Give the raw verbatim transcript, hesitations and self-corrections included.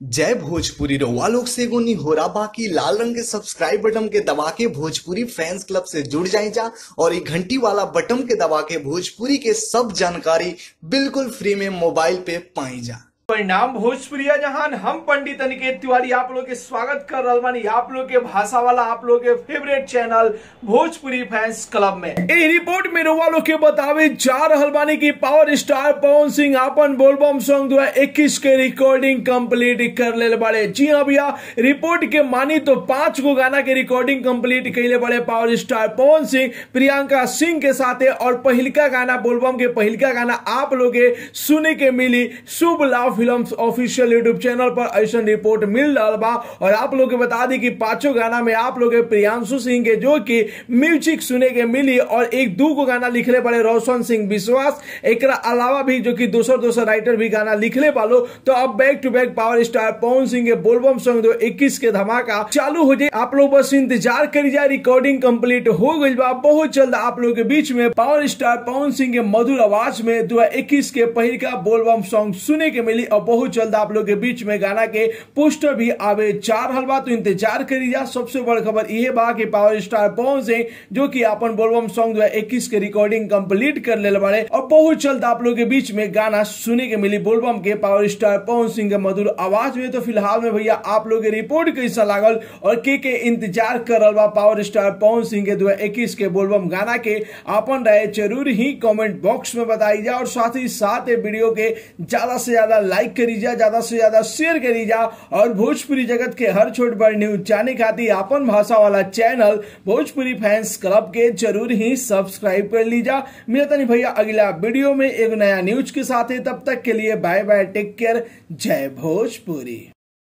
जय भोजपुरी रउआ लोग से एगो निहोरा बाकी लाल रंग के सब्सक्राइब बटन के दबा के भोजपुरी फैंस क्लब से जुड़ जाए जा और ये घंटी वाला बटन के दबा के भोजपुरी के सब जानकारी बिल्कुल फ्री में मोबाइल पे पाई जा। परिणाम भोजपुरिया जहान हम पंडित अनिकेत तिवारी आप लोग के स्वागत कर रहा बानी आप लोग के भाषा वाला आप लोग के favourite channel Bhojpuri fans club में। ए रिपोर्ट में रउआ लोग के बतावे जा रहल बानी कि पावर स्टार पवन सिंह अपन बोलबम सॉन्ग दो हज़ार इक्कीस के रिकॉर्डिंग कंप्लीट कर ले बड़े। जी हाँ भैया, रिपोर्ट के मानी तो पांच गो गाना के रिकॉर्डिंग कंप्लीट कैले बड़े पावर स्टार पवन सिंह प्रियंका सिंह के साथे। और पहिलका गाना बोलबम के पहिलका गाना आप लोग के सुने के मिली शुभ लाभ फिल्म्स ऑफिशियल यूट्यूब चैनल पर ऐसा रिपोर्ट मिल रहा बा। और आप लोग के बता दी कि पांचों गाना में आप लोग प्रियांशु सिंह के जो कि म्यूजिक सुने के मिली और एक दो को गाना लिखले पड़े रोशन सिंह विश्वास, एक अलावा भी जो कि दोसर दोसर राइटर भी गाना लिखले पालो। तो अब back to back power star Pawan Singh के बोलबम सॉन्ग दो इक्कीस के धमाका चालू हो जाए। आप लोग बस इंतजार करी जाए, रिकॉर्डिंग कंप्लीट हो गई बा। बहुत जल्द आप लोग के बीच में पावर स्टार पवन सिंह के मधुर आवाज में दो हज़ार इक्कीस के पहिलका बोलबम सॉन्ग सुने के मिली और बहुत जल्द आप लोग के बीच में गाना के पोस्टर भी आवे जा रहल बा। तो इंतजार करी जा। सबसे बड़ खबर यह बा कि पावर स्टार पवन सिंह जो कि अपन बोलबम सॉन्ग दो हज़ार इक्कीस के रिकॉर्डिंग कंप्लीट कर ले बड़े और बहुत जल्द आप लोग के बीच में गाना सुने के मिली बोलबम के पावर स्टार पवन सिंह के मधुर आवाज में। तो फिलहाल में भैया आप लोग के रिपोर्ट कैसा लागल और के के इंतजार कर रहा बा पावर स्टार पवन सिंह के दो हज़ार इक्कीस के बोलबम गाना के अपन राय जरूर ही कमेंट बॉक्स में बताई जा। और साथ ही साथ वीडियो के ज्यादा से ज्यादा लाइक करी जा, ज्यादा से ज्यादा शेयर करी जा और भोजपुरी जगत के हर छोट बड़ न्यूज जाने खातिर अपन भाषा वाला चैनल भोजपुरी फैंस क्लब के जरूर ही सब्सक्राइब कर लीजा। मिलता नहीं भैया अगला वीडियो में एक नया न्यूज के साथ। तब तक के लिए बाय बाय, टेक केयर, जय भोजपुरी।